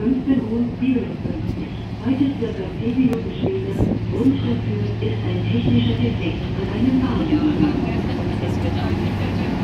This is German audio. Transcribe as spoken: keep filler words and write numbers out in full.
fünfzehn Uhr siebenundfünfzig. Heute circa zehn Minuten später. Grund dafür ist ein technischer Defekt an einem Baureihe.